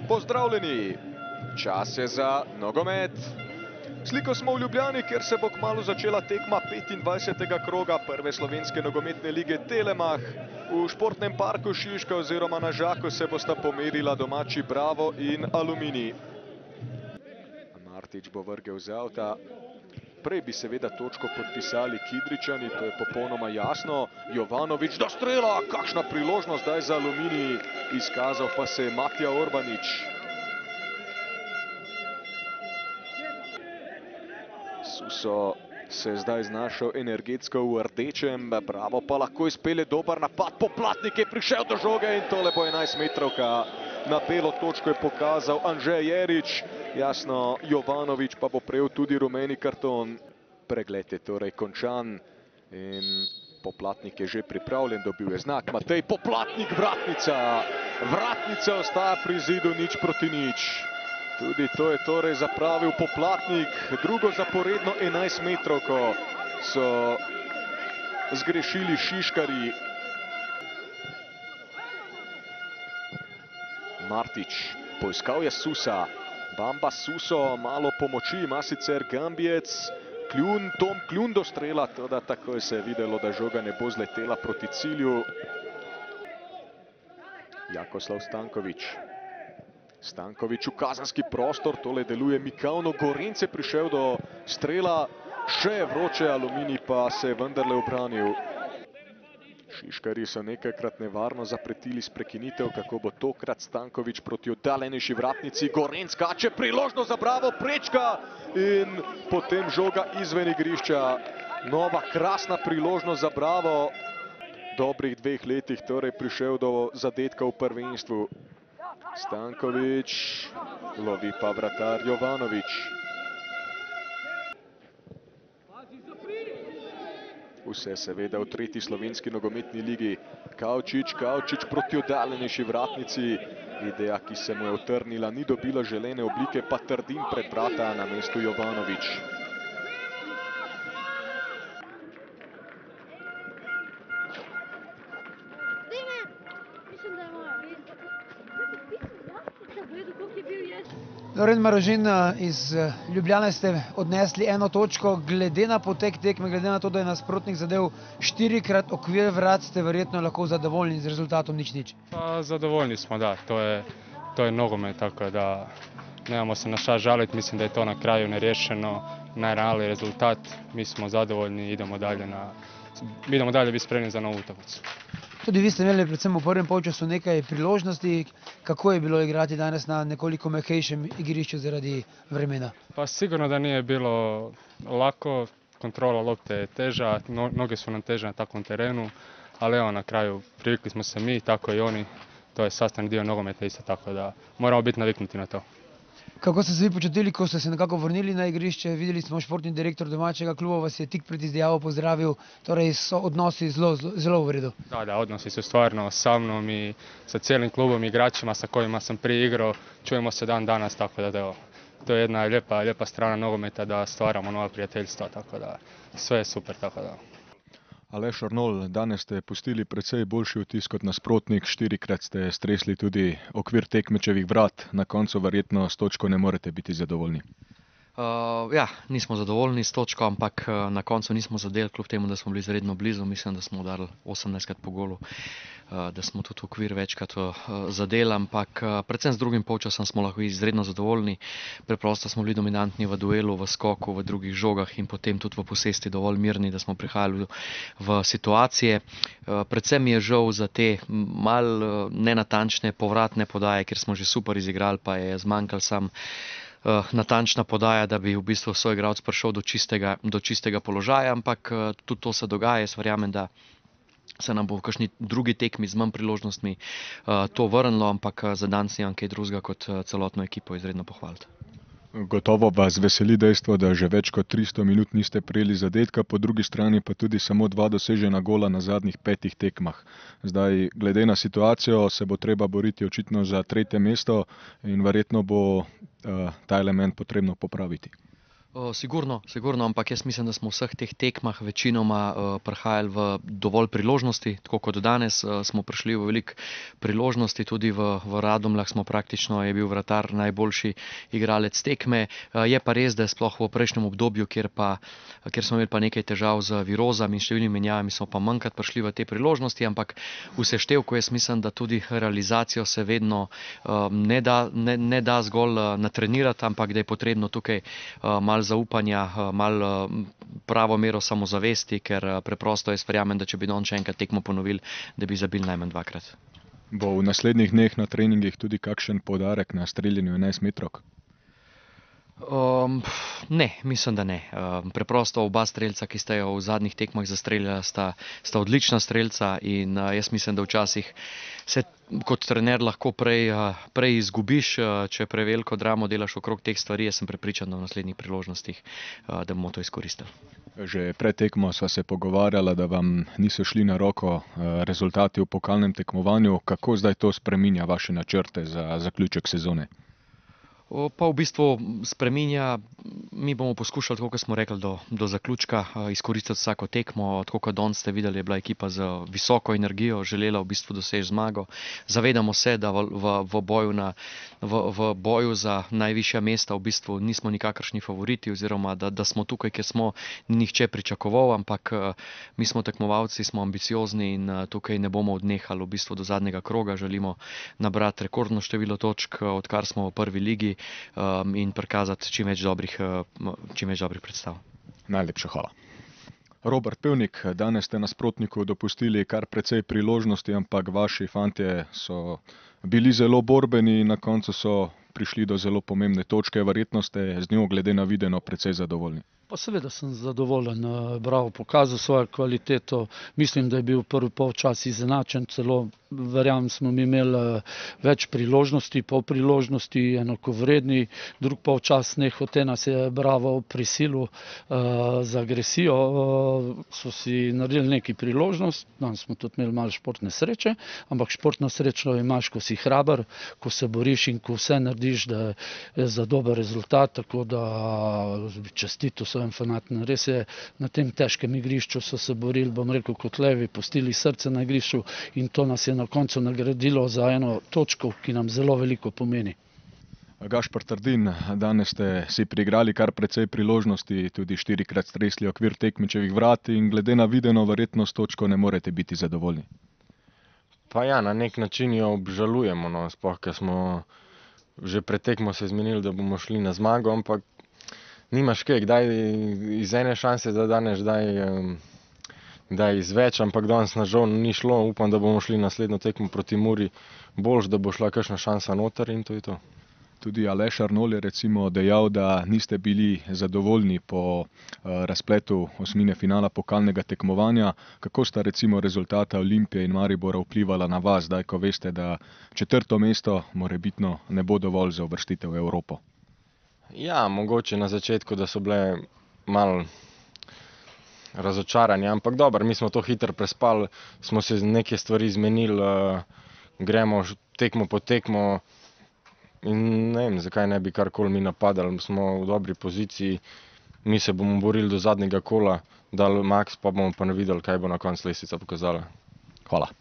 pozdravljeni. Čas je za nogomet. Sliko smo v Ljubljani, kjer se bo kmalu začela tekma 25. kroga prve slovenske nogometne lige Telemach. V športnem parku Šiška oziroma na Žaku se bosta pomerila domači Bravo in Aluminij. Martič bo vrgel z avta. Prej bi seveda točko podpisali Kidričani, to je popolnoma jasno. Jovanovič do strela, kakšna priložnost zdaj za Aluminij. Izkazal pa se je Matija Orbanič. Suso se je zdaj znašel energetsko v rdečem, Bravo pa lahko izpelje dober napad. Poplatnik je prišel do žoge in tole bo 11-metrovka. Na belo točko je pokazal Anže Jerič. Jasno, Jovanovič pa bo prejel tudi rumeni karton. Pregled je torej končan in Poplatnik je že pripravljen, dobil je znak. Matej Poplatnik, vratnica. Vratnica ostaja pri zidu 0:0. Tudi to je torej zapravil Poplatnik. Drugo zaporedno 11-metrovko so zgrešili Šiškarji. Martič poiskal je Susa. Bamba Suso, malo pomoči ima sicer Gambijec. Kljun, Tom Kljun do strela, toda takoj se je videlo, da žoga ne bo zletela proti cilju. Jakoslav Stankovič. Stankovič v kazanski prostor, tole deluje mikavno. Gorenc je prišel do strela, še je vroče, Aluminij pa se je vendarle obranil. Šiškarji so nekajkrat nevarno zapretili s prekinitev, kako bo tokrat. Stankovič proti oddaljenejši vratnici. Gorenc skače, priložnost za Bravo, prečka in potem žoga izven igrišča. Nova krasna priložnost za Bravo. Dobrih 2 letih torej prišel do zadetka v prvenstvu. Stankovič, lovi pa vratar Jovanovič. Vse seveda v 3. slovenski nogometni ligi. Kavčič proti oddaljenejši vratnici. Ideja, ki se mu je utrnila, ni dobila želene oblike, pa Trdin pred vrata na mestu Jovanovič. Loren Marožin, iz Ljubljane ste odnesli 1 točko. Glede na potek tekme, glede na to, da je nasprotnik zadel 4-krat okvir vrat, ste verjetno lahko zadovoljni z rezultatom 0:0. Pa zadovoljni smo, da. To je nogomet, tako da nemamo se na šta žaliti. Mislim da je to na kraju neriješeno, najrealniji rezultat. Mi smo zadovoljni, idemo dalje biti spremni za novu utakmicu. Tudi vi ste imeli predvsem v prvem polčasu nekaj priložnosti. Kako je bilo igrati danes na nekoliko mehkejšem igrišču zaradi vremena? Pa sigurno da nije bilo lako, kontrola lopte je teža, noge su nam teže na takvom terenu, ali evo na kraju privikli smo se mi, tako i oni, to je sastavni dio nogometa isto, tako da moramo biti naviknuti na to. Kako ste se vi počutili, ko ste se nekako vrnili na igrišče? Videli smo, športni direktor domačega kluba vas je tik pred izjavo pozdravil, torej so odnosi zelo v redu. Da, odnosi su stvarno sa mnom i sa cijelim klubom, igračima sa kojima sam prije igrao, čujemo se dan danas, tako da evo, to je jedna lijepa strana nogometa da stvaramo nova prijateljstva, tako da sve je super, tako da. Aleš Arnol, danes ste pustili precej boljši vtis kot nasprotnik, 4-krat ste stresli tudi okvir tekmečevih vrat, na koncu verjetno s točko ne morete biti zadovoljni. Ja, nismo zadovoljni s točko, ampak na koncu nismo zadeli, kljub temu, da smo bili izredno blizu. Mislim, da smo udarili 18krat po golu, da smo tudi okvir večkrat zadeli, ampak predvsem z drugim polčasom smo lahko izredno zadovoljni. Preprosto smo bili dominantni v duelu, v skoku, v drugih žogah in potem tudi v posesti dovolj mirni, da smo prihajali v situacije. Predvsem mi je žal za te malo nenatančne povratne podaje, ker smo že super izigrali, pa je zmanjkal sam natančna podaja, da bi v bistvu soigralec prišel do čistega položaja, ampak tudi to se dogaja. Jaz verjamem, da se nam bo v kakšni drugi tekmi z manj priložnostmi to vrnilo, ampak za danes nimam kaj drugega kot celotno ekipo izredno pohvaliti. Gotovo vas veseli dejstvo, da že več kot 300 minut niste prejeli zadetka, po drugi strani pa tudi samo 2 dosežena gola na zadnjih 5 tekmah. Zdaj, glede na situacijo, se bo treba boriti očitno za 3. mesto in verjetno bo ta element potrebno popraviti. Sigurno, ampak jaz mislim, da smo v vseh teh tekmah večinoma prihajali v dovolj priložnosti, tako kot danes smo prišli v veliko priložnosti, tudi v Radomljah smo praktično, je bil vratar najboljši igralec tekme. Je pa res, da je sploh v prejšnjem obdobju, kjer smo imeli pa nekaj težav z virozami in številnimi menjavami, smo pa manjkrat prišli v te priložnosti, ampak v seštevku jaz mislim, da tudi realizacijo se vedno ne da zgolj natrenirati, ampak da je potrebno tukaj malo zaupanja, malo pravo mero samozavesti, ker preprosto jaz verjamem, da če bi danes še enkrat tekmo ponovili, da bi zabili najmanj dvakrat. Bo v naslednjih dneh na treningih tudi kakšen poudarek na streljanju 11-metrovk? Ne, mislim, da ne. Preprosto oba strelca, ki sta jo v zadnjih tekmah zastreljala, sta odlična strelca in jaz mislim, da včasih se kot trener lahko prej izgubiš, če preveliko dramo delaš okrog teh stvari. Jaz sem prepričan, da v naslednjih priložnostih, da bomo to izkoristili. Že pred tekmo sva se pogovarjala, da vam niso šli na roko rezultati v pokalnem tekmovanju. Kako zdaj to spreminja vaše načrte za zaključek sezone? Pa v bistvu spreminja, mi bomo poskušali, tako kot smo rekli, do zaključka izkoristiti vsako tekmo. Tako kot danes ste videli, je bila ekipa z visoko energijo, želela v bistvu doseči zmago. Zavedamo se, da v boju za najvišja mesta v bistvu nismo nikakršni favoriti, oziroma da smo tukaj, kjer smo, ni nihče pričakoval, ampak mi smo tekmovalci, smo ambiciozni in tukaj ne bomo odnehali v bistvu do zadnjega kroga. Želimo nabrati rekordno število točk, odkar smo v prvi ligi, in prikazati čim več dobrih predstav. Najlepša hvala. Robert Pevnik, danes ste nasprotniku dopustili kar precej priložnosti, ampak vaši fantje so bili zelo borbeni in na koncu so prišli do zelo pomembne točke. Verjetno ste z njo glede na videno precej zadovoljni. Pa seveda sem zadovoljen, Bravo pokazal svojo kvaliteto, mislim, da je bil prvi polčas izenačen, celo verjamem smo imeli več priložnosti, pol priložnosti, enakovredni, drug polčas nehote nas je Bravo prisilil z agresijo, so si naredili nekaj priložnost, danes smo tudi imeli malo športne sreče, ampak športno srečo imaš, ko si hraber, ko se boriš in ko vse narediš, da je za dober rezultat, tako da čestito svojim fanatom. Res je, na tem težkem igrišču so se borili, bom rekel, kot levi, pustili srce na igrišču in to nas je na koncu nagradilo za eno točko, ki nam zelo veliko pomeni. Gašper Trdin, danes ste si priigrali kar precej priložnosti, tudi 4-krat stresli okvir tekmečevih vrat in glede na videno verjetno s točko ne morete biti zadovoljni. Pa ja, na nek način jo obžalujemo, no, sploh, ker smo že pred tekmo se zmenili, da bomo šli na zmago, ampak nimaš kaj, kdaj iz ene šanse zadaneš, kdaj iz več, ampak danes na žal ni šlo. Upam, da bomo šli naslednjo tekmo proti Muri boljš, da bo šla kakšna šansa noter in to je to. Tudi Aleš Arnol je recimo dejal, da niste bili zadovoljni po razpletu osmine finala pokalnega tekmovanja. Kako sta recimo rezultata Olimpije in Maribora vplivala na vas, zdaj ko veste, da 4. mesto morebitno ne bo dovolj za uvrstitev v Evropo? Ja, mogoče na začetku, da so bile malo razočaranje, ampak dobro, mi smo to hitro prespali, smo se neke stvari zmenili, gremo tekmo po tekmo in ne vem, zakaj ne bi karkoli mi napadali, smo v dobri poziciji, mi se bomo borili do zadnjega kola, dali maks, pa bomo pa videli, kaj bo na koncu lestvica pokazala. Hvala.